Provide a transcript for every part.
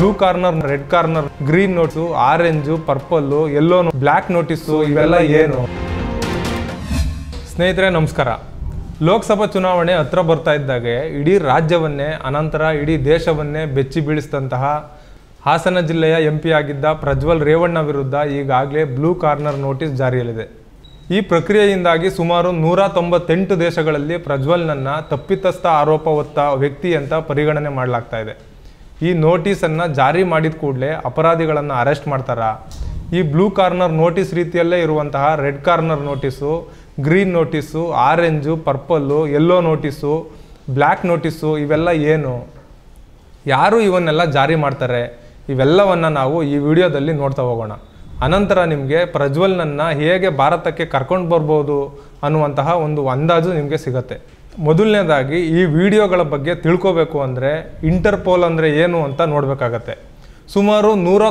Blue corner, red corner, green notes, orange, purple, yellow, black notice ಇವೆಲ್ಲ ಏನು? ಸ್ನೇಹಿತರೆ ನಮಸ್ಕಾರ. ಲೋಕಸಭಾ ಚುನಾವಣೆ ಹತ್ರ ಬರ್ತಾ ಇದ್ದಾಗೆ ಇಡೀ ರಾಜ್ಯವನ್ನೇ ಅನಂತರ ಇಡೀ ದೇಶವನ್ನೇ ಬೆಚ್ಚಿ ಬೀಳಿಸಿದಂತಹ ಹಾಸನ ಜಿಲ್ಲೆಯ MP ಆಗಿದ್ದ ಪ್ರಜ್ವಲ್ ರೇವಣ್ಣ ವಿರುದ್ಧ ಈಗಾಗಲೇ ಬ್ಲೂ ಕಾರ್ನರ್ ನೋಟಿಸ್ ಜಾರಿಯಲ್ಲಿದೆ. ಈ ಪ್ರಕ್ರಿಯೆಯಿಂದಾಗಿ ಸುಮಾರು 198 ದೇಶಗಳಲ್ಲಿ ಪ್ರಜ್ವಲ್ನನ್ನು ತಪ್ಪಿತಸ್ಥ ಆರೋಪ ಹೊತ್ತ ವ್ಯಕ್ತಿ ಅಂತ ಪರಿಗಣನೆ ಮಾಡಲಾಗ್ತಾ ಇದೆ. ಈ ನೋಟಿಸನ್ನು ಜಾರಿ ಮಾಡಿದ ಕೂಡಲೇ ಅಪರಾಧಿಗಳನ್ನು ಅರೆಸ್ಟ್ ಮಾಡ್ತಾರಾ? ಈ ಬ್ಲೂ ಕಾರ್ನರ್ ನೋಟಿಸ್ ರೀತಿಯಲ್ಲೇ ಇರುವಂತಹ red corner notice, green notice, orange, purple, yellow notice, black notice ಇವೆಲ್ಲ ಏನು? ಯಾರು ಇವನ್ನೆಲ್ಲ ಜಾರಿ ಮಾಡ್ತಾರೆ? ಇವೆಲ್ಲವನ್ನು ನಾವು ಈ ವಿಡಿಯೋದಲ್ಲಿ ನೋಡ್ತಾ ಹೋಗೋಣ. ಅನಂತರ ನಿಮಗೆ ಪ್ರಜ್ವಲ್ನನ್ನು ಹೇಗೆ ಭಾರತಕ್ಕೆ ಕರ್ಕೊಂಡು ಬರ್ಬೋದು ಅನ್ನುವಂತಹ ಒಂದು ಅಂದಾಜು ನಿಮಗೆ ಸಿಗುತ್ತೆ. ಮೊದಲನೇದಾಗಿ ಈ ವಿಡಿಯೋಗಳ ಬಗ್ಗೆ ತಿಳ್ಕೋಬೇಕು ಅಂದರೆ ಇಂಟರ್ಪೋಲ್ ಅಂದರೆ ಏನು ಅಂತ ನೋಡಬೇಕಾಗತ್ತೆ. ಸುಮಾರು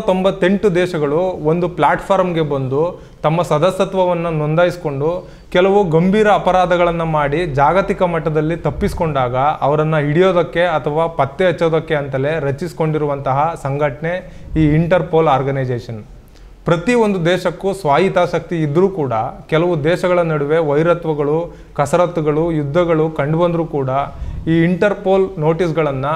198 ದೇಶಗಳು ಒಂದು ಪ್ಲ್ಯಾಟ್ಫಾರ್ಮ್ಗೆ ಬಂದು ತಮ್ಮ ಸದಸ್ಯತ್ವವನ್ನು ನೋಂದಾಯಿಸಿಕೊಂಡು ಕೆಲವು ಗಂಭೀರ ಅಪರಾಧಗಳನ್ನು ಮಾಡಿ ಜಾಗತಿಕ ಮಟ್ಟದಲ್ಲಿ ತಪ್ಪಿಸ್ಕೊಂಡಾಗ ಅವರನ್ನು ಹಿಡಿಯೋದಕ್ಕೆ ಅಥವಾ ಪತ್ತೆ ಹಚ್ಚೋದಕ್ಕೆ ಅಂತಲೇ ರಚಿಸಿಕೊಂಡಿರುವಂತಹ ಸಂಘಟನೆ ಈ ಇಂಟರ್ಪೋಲ್ ಆರ್ಗನೈಸೇಷನ್. ಪ್ರತಿ ಒಂದು ದೇಶಕ್ಕೂ ಸ್ವಾಯತ್ತಾಸಕ್ತಿ ಇದ್ದರೂ ಕೂಡ ಕೆಲವು ದೇಶಗಳ ನಡುವೆ ವೈರತ್ವಗಳು, ಕಸರತ್ತುಗಳು, ಯುದ್ಧಗಳು ಕಂಡುಬಂದರೂ ಕೂಡ ಈ ಇಂಟರ್ಪೋಲ್ ನೋಟಿಸ್ಗಳನ್ನು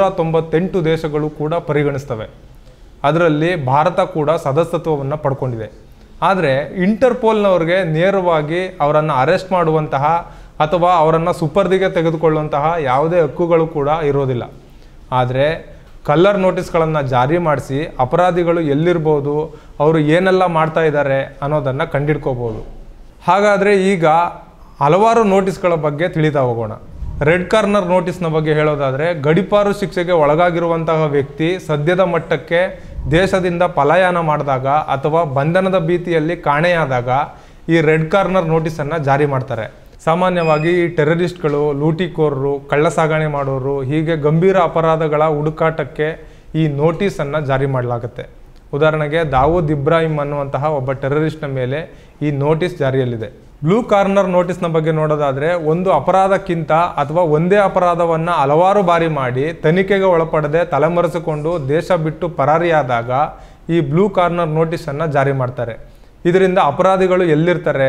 198 ದೇಶಗಳು ಕೂಡ ಪರಿಗಣಿಸ್ತವೆ. ಅದರಲ್ಲಿ ಭಾರತ ಕೂಡ ಸದಸ್ಯತ್ವವನ್ನು ಪಡ್ಕೊಂಡಿದೆ. ಆದರೆ ಇಂಟರ್ಪೋಲ್ನವ್ರಿಗೆ ನೇರವಾಗಿ ಅವರನ್ನು ಅರೆಸ್ಟ್ ಮಾಡುವಂತಹ ಅಥವಾ ಅವರನ್ನು ಸುಪರ್ದಿಗೆ ತೆಗೆದುಕೊಳ್ಳುವಂತಹ ಯಾವುದೇ ಹಕ್ಕುಗಳು ಕೂಡ ಇರೋದಿಲ್ಲ. ಆದರೆ ಕಲರ್ ನೋಟಿಸ್ಗಳನ್ನು ಜಾರಿ ಮಾಡಿಸಿ ಅಪರಾಧಿಗಳು ಎಲ್ಲಿರ್ಬೋದು, ಅವರು ಏನೆಲ್ಲ ಮಾಡ್ತಾ ಇದ್ದಾರೆ ಅನ್ನೋದನ್ನು ಕಂಡಿಡ್ಕೋಬೋದು. ಹಾಗಾದರೆ ಈಗ ಹಲವಾರು ನೋಟಿಸ್ಗಳ ಬಗ್ಗೆ ತಿಳಿತಾ ಹೋಗೋಣ. ರೆಡ್ ಕಾರ್ನರ್ ನೋಟಿಸ್ನ ಬಗ್ಗೆ ಹೇಳೋದಾದರೆ, ಗಡೀಪಾರು ಶಿಕ್ಷೆಗೆ ಒಳಗಾಗಿರುವಂತಹ ವ್ಯಕ್ತಿ ಸದ್ಯದ ಮಟ್ಟಕ್ಕೆ ದೇಶದಿಂದ ಪಲಾಯನ ಮಾಡಿದಾಗ ಅಥವಾ ಬಂಧನದ ಭೀತಿಯಲ್ಲಿ ಕಾಣೆಯಾದಾಗ ಈ ರೆಡ್ ಕಾರ್ನರ್ ನೋಟಿಸನ್ನು ಜಾರಿ ಮಾಡ್ತಾರೆ. ಸಾಮಾನ್ಯವಾಗಿ ಈ ಟೆರರಿಸ್ಟ್ಗಳು, ಲೂಟಿಕೋರರು, ಕಳ್ಳ ಸಾಗಣೆ ಮಾಡೋರು ಹೀಗೆ ಗಂಭೀರ ಅಪರಾಧಗಳ ಹುಡುಕಾಟಕ್ಕೆ ಈ ನೋಟಿಸನ್ನು ಜಾರಿ ಮಾಡಲಾಗುತ್ತೆ. ಉದಾಹರಣೆಗೆ ದಾವೂದ್ ಇಬ್ರಾಹಿಂ ಅನ್ನುವಂತಹ ಒಬ್ಬ ಟೆರರಿಸ್ಟ್ನ ಮೇಲೆ ಈ ನೋಟಿಸ್ ಜಾರಿಯಲ್ಲಿದೆ. ಬ್ಲೂ ಕಾರ್ನರ್ ನೋಟಿಸ್ನ ಬಗ್ಗೆ ನೋಡೋದಾದರೆ, ಒಂದು ಅಪರಾಧಕ್ಕಿಂತ ಅಥವಾ ಒಂದೇ ಅಪರಾಧವನ್ನು ಹಲವಾರು ಬಾರಿ ಮಾಡಿ ತನಿಖೆಗೆ ಒಳಪಡದೆ ತಲೆಮರೆಸಿಕೊಂಡು ದೇಶ ಬಿಟ್ಟು ಪರಾರಿಯಾದಾಗ ಈ ಬ್ಲೂ ಕಾರ್ನರ್ ನೋಟಿಸನ್ನು ಜಾರಿ ಮಾಡ್ತಾರೆ. ಇದರಿಂದ ಅಪರಾಧಿಗಳು ಎಲ್ಲಿರ್ತಾರೆ,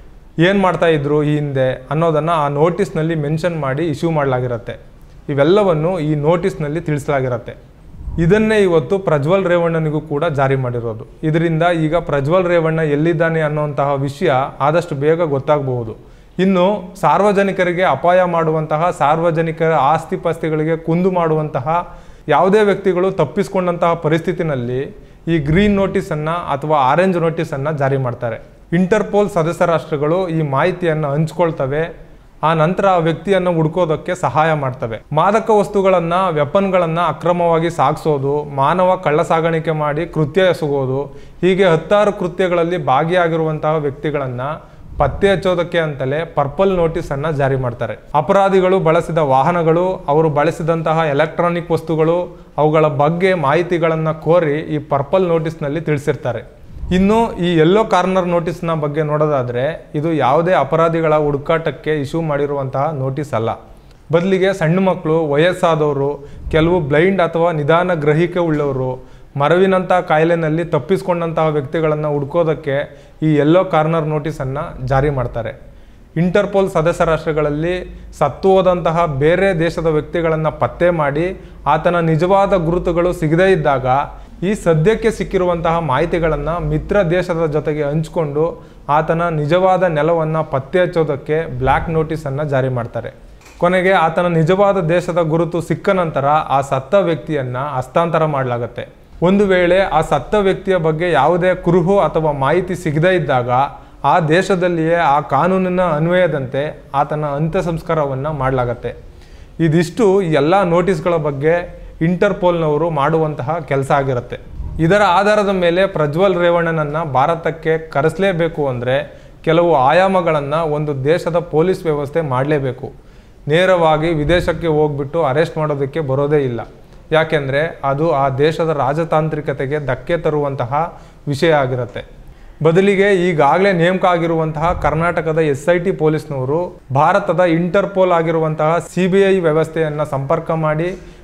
ಏನು ಮಾಡ್ತಾಯಿದ್ರು ಈ ಹಿಂದೆ ಅನ್ನೋದನ್ನು ಆ ನೋಟಿಸ್ನಲ್ಲಿ ಮೆನ್ಷನ್ ಮಾಡಿ ಇಶ್ಯೂ ಮಾಡಲಾಗಿರುತ್ತೆ. ಇವೆಲ್ಲವನ್ನು ಈ ನೋಟಿಸ್ನಲ್ಲಿ ತಿಳಿಸಲಾಗಿರುತ್ತೆ. ಇದನ್ನೇ ಇವತ್ತು ಪ್ರಜ್ವಲ್ ರೇವಣ್ಣನಿಗೂ ಕೂಡ ಜಾರಿ ಮಾಡಿರೋದು. ಇದರಿಂದ ಈಗ ಪ್ರಜ್ವಲ್ ರೇವಣ್ಣ ಎಲ್ಲಿದ್ದಾನೆ ಅನ್ನುವಂತಹ ವಿಷಯ ಆದಷ್ಟು ಬೇಗ ಗೊತ್ತಾಗಬಹುದು. ಇನ್ನು ಸಾರ್ವಜನಿಕರಿಗೆ ಅಪಾಯ ಮಾಡುವಂತಹ, ಸಾರ್ವಜನಿಕರ ಆಸ್ತಿಪಾಸ್ತಿಗಳಿಗೆ ಕುಂದು ಮಾಡುವಂತಹ ಯಾವುದೇ ವ್ಯಕ್ತಿಗಳು ತಪ್ಪಿಸ್ಕೊಂಡಂತಹ ಪರಿಸ್ಥಿತಿನಲ್ಲಿ ಈ ಗ್ರೀನ್ ನೋಟಿಸನ್ನು ಅಥವಾ ಆರೆಂಜ್ ನೋಟಿಸನ್ನು ಜಾರಿ ಮಾಡ್ತಾರೆ. ಇಂಟರ್ಪೋಲ್ ಸದಸ್ಯ ರಾಷ್ಟ್ರಗಳು ಈ ಮಾಹಿತಿಯನ್ನು ಹಂಚ್ಕೊಳ್ತವೆ. ಆ ನಂತರ ಆ ವ್ಯಕ್ತಿಯನ್ನು ಹುಡ್ಕೋದಕ್ಕೆ ಸಹಾಯ ಮಾಡ್ತವೆ. ಮಾದಕ ವಸ್ತುಗಳನ್ನು, ವೆಪನ್ಗಳನ್ನು ಅಕ್ರಮವಾಗಿ ಸಾಗಿಸೋದು, ಮಾನವ ಕಳ್ಳ ಸಾಗಾಣಿಕೆ ಮಾಡಿ ಕೃತ್ಯ ಎಸಗೋದು, ಹೀಗೆ 10 ಕೃತ್ಯಗಳಲ್ಲಿ ಭಾಗಿಯಾಗಿರುವಂತಹ ವ್ಯಕ್ತಿಗಳನ್ನು ಪತ್ತೆ ಹಚ್ಚೋದಕ್ಕೆ ಅಂತಲೇ ಪರ್ಪಲ್ ನೋಟಿಸನ್ನು ಜಾರಿ ಮಾಡ್ತಾರೆ. ಅಪರಾಧಿಗಳು ಬಳಸಿದ ವಾಹನಗಳು, ಅವರು ಬಳಸಿದಂತಹ ಎಲೆಕ್ಟ್ರಾನಿಕ್ ವಸ್ತುಗಳು, ಅವುಗಳ ಬಗ್ಗೆ ಮಾಹಿತಿಗಳನ್ನು ಕೋರಿ ಈ ಪರ್ಪಲ್ ನೋಟಿಸ್ನಲ್ಲಿ ತಿಳಿಸಿರ್ತಾರೆ. ಇನ್ನು ಈ ಯೆಲ್ಲೋ ಕಾರ್ನರ್ ನೋಟಿಸ್ನ ಬಗ್ಗೆ ನೋಡೋದಾದರೆ, ಇದು ಯಾವುದೇ ಅಪರಾಧಿಗಳ ಹುಡುಕಾಟಕ್ಕೆ ಇಶ್ಯೂ ಮಾಡಿರುವಂತಹ ನೋಟಿಸ್ ಅಲ್ಲ. ಬದಲಿಗೆ ಸಣ್ಣ ಮಕ್ಕಳು, ವಯಸ್ಸಾದವರು, ಕೆಲವು ಬ್ಲೈಂಡ್ ಅಥವಾ ನಿಧಾನ ಗ್ರಹಿಕೆ ಉಳ್ಳವರು, ಮರವಿನಂಥ ಕಾಯಿಲೆನಲ್ಲಿ ತಪ್ಪಿಸ್ಕೊಂಡಂತಹ ವ್ಯಕ್ತಿಗಳನ್ನು ಹುಡ್ಕೋದಕ್ಕೆ ಈ ಯೆಲ್ಲೋ ಕಾರ್ನರ್ ನೋಟಿಸನ್ನು ಜಾರಿ ಮಾಡ್ತಾರೆ. ಇಂಟರ್ಪೋಲ್ ಸದಸ್ಯ ರಾಷ್ಟ್ರಗಳಲ್ಲಿ ಸತ್ತು ಹೋದಂತಹ ಬೇರೆ ದೇಶದ ವ್ಯಕ್ತಿಗಳನ್ನು ಪತ್ತೆ ಮಾಡಿ ಆತನ ನಿಜವಾದ ಗುರುತುಗಳು ಸಿಗದೇ ಇದ್ದಾಗ ಈ ಸದ್ಯಕ್ಕೆ ಸಿಕ್ಕಿರುವಂತಹ ಮಾಹಿತಿಗಳನ್ನು ಮಿತ್ರ ದೇಶದ ಜೊತೆಗೆ ಹಂಚಿಕೊಂಡು ಆತನ ನಿಜವಾದ ನೆಲವನ್ನು ಪತ್ತೆ ಹಚ್ಚೋದಕ್ಕೆ ಬ್ಲ್ಯಾಕ್ ನೋಟಿಸನ್ನು ಜಾರಿ ಮಾಡ್ತಾರೆ. ಕೊನೆಗೆ ಆತನ ನಿಜವಾದ ದೇಶದ ಗುರುತು ಸಿಕ್ಕ ನಂತರ ಆ ಸತ್ತ ವ್ಯಕ್ತಿಯನ್ನು ಹಸ್ತಾಂತರ ಮಾಡಲಾಗುತ್ತೆ. ಒಂದು ವೇಳೆ ಆ ಸತ್ತ ವ್ಯಕ್ತಿಯ ಬಗ್ಗೆ ಯಾವುದೇ ಕುರುಹು ಅಥವಾ ಮಾಹಿತಿ ಸಿಗದೇ ಇದ್ದಾಗ ಆ ದೇಶದಲ್ಲಿಯೇ ಆ ಕಾನೂನಿನ ಅನ್ವಯದಂತೆ ಆತನ ಅಂತ್ಯ ಸಂಸ್ಕಾರವನ್ನು ಮಾಡಲಾಗತ್ತೆ. ಇದಿಷ್ಟು ಎಲ್ಲ ನೋಟಿಸ್ಗಳ ಬಗ್ಗೆ ಇಂಟರ್ಪೋಲ್ನವರು ಮಾಡುವಂತಹ ಕೆಲಸ ಆಗಿರುತ್ತೆ. ಇದರ ಆಧಾರದ ಮೇಲೆ ಪ್ರಜ್ವಲ್ ರೇವಣ್ಣನನ್ನು ಭಾರತಕ್ಕೆ ಕರೆಸಲೇಬೇಕು ಅಂದರೆ ಕೆಲವು ಆಯಾಮಗಳನ್ನು ಒಂದು ದೇಶದ ಪೊಲೀಸ್ ವ್ಯವಸ್ಥೆ ಮಾಡಲೇಬೇಕು. ನೇರವಾಗಿ ವಿದೇಶಕ್ಕೆ ಹೋಗ್ಬಿಟ್ಟು ಅರೆಸ್ಟ್ ಮಾಡೋದಕ್ಕೆ ಬರೋದೇ ಇಲ್ಲ. ಯಾಕೆಂದರೆ ಅದು ಆ ದೇಶದ ರಾಜತಾಂತ್ರಿಕತೆಗೆ ಧಕ್ಕೆ ತರುವಂತಹ ವಿಷಯ ಆಗಿರುತ್ತೆ. ಬದಲಿಗೆ ಈಗಾಗಲೇ ನೇಮಕ ಆಗಿರುವಂತಹ ಕರ್ನಾಟಕದ SIT ಪೊಲೀಸ್ನವರು ಭಾರತದ ಇಂಟರ್ಪೋಲ್ ಆಗಿರುವಂತಹ CBI ವ್ಯವಸ್ಥೆಯನ್ನು ಸಂಪರ್ಕ ಮಾಡಿ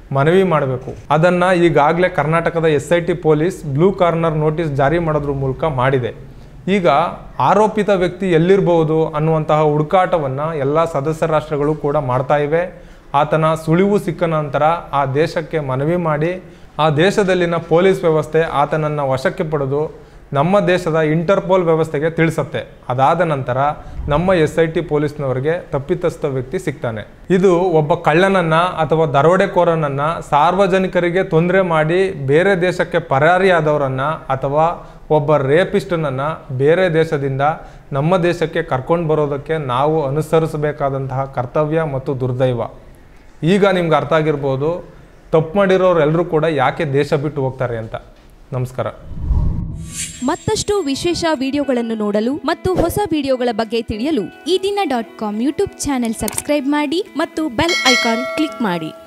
ಮನವಿ ಮಾಡಬೇಕು. ಅದನ್ನು ಈಗಾಗಲೇ ಕರ್ನಾಟಕದ SIT police blue corner notice ಜಾರಿ ಮಾಡೋದ್ರ ಮೂಲಕ ಮಾಡಿದೆ. ಈಗ ಆರೋಪಿತ ವ್ಯಕ್ತಿ ಎಲ್ಲಿರಬಹುದು ಅನ್ನುವಂತಹ ಹುಡುಕಾಟವನ್ನು ಎಲ್ಲ ಸದಸ್ಯ ರಾಷ್ಟ್ರಗಳು ಕೂಡ ಮಾಡ್ತಾ ಇವೆ. ಆತನ ಸುಳಿವು ಸಿಕ್ಕ ನಂತರ ಆ ದೇಶಕ್ಕೆ ಮನವಿ ಮಾಡಿ ಆ ದೇಶದಲ್ಲಿನ ಪೊಲೀಸ್ ವ್ಯವಸ್ಥೆ ಆತನನ್ನು ವಶಕ್ಕೆ ಪಡೆದು ನಮ್ಮ ದೇಶದ ಇಂಟರ್ಪೋಲ್ ವ್ಯವಸ್ಥೆಗೆ ತಿಳಿಸುತ್ತೆ. ಅದಾದ ನಂತರ ನಮ್ಮ SIT ಪೊಲೀಸ್ನವರಿಗೆ ತಪ್ಪಿತಸ್ಥ ವ್ಯಕ್ತಿ ಸಿಗ್ತಾನೆ. ಇದು ಒಬ್ಬ ಕಳ್ಳನನ್ನು ಅಥವಾ ದರೋಡೆಕೋರನನ್ನು ಸಾರ್ವಜನಿಕರಿಗೆ ತೊಂದರೆ ಮಾಡಿ ಬೇರೆ ದೇಶಕ್ಕೆ ಪರಾರಿಯಾದವರನ್ನು ಅಥವಾ ಒಬ್ಬ ರೇಪಿಸ್ಟನನ್ನು ಬೇರೆ ದೇಶದಿಂದ ನಮ್ಮ ದೇಶಕ್ಕೆ ಕರ್ಕೊಂಡು ಬರೋದಕ್ಕೆ ನಾವು ಅನುಸರಿಸಬೇಕಾದಂತಹ ಕರ್ತವ್ಯ ಮತ್ತು ದುರ್ದೈವ. ಈಗ ನಿಮ್ಗೆ ಅರ್ಥ ಆಗಿರ್ಬೋದು ತಪ್ಪು ಮಾಡಿರೋರೆಲ್ಲರೂ ಕೂಡ ಯಾಕೆ ದೇಶ ಬಿಟ್ಟು ಹೋಗ್ತಾರೆ ಅಂತ. ನಮಸ್ಕಾರ. ಮತ್ತಷ್ಟು ವಿಶೇಷ ವಿಡಿಯೋಗಳನ್ನು ನೋಡಲು ಮತ್ತು ಹೊಸ ವಿಡಿಯೋಗಳ ಬಗ್ಗೆ ತಿಳಿಯಲು eDina.com ಯೂಟ್ಯೂಬ್ ಚಾನೆಲ್ ಸಬ್ಸ್ಕ್ರೈಬ್ ಮಾಡಿ ಮತ್ತು ಬೆಲ್ ಐಕಾನ್ ಕ್ಲಿಕ್ ಮಾಡಿ.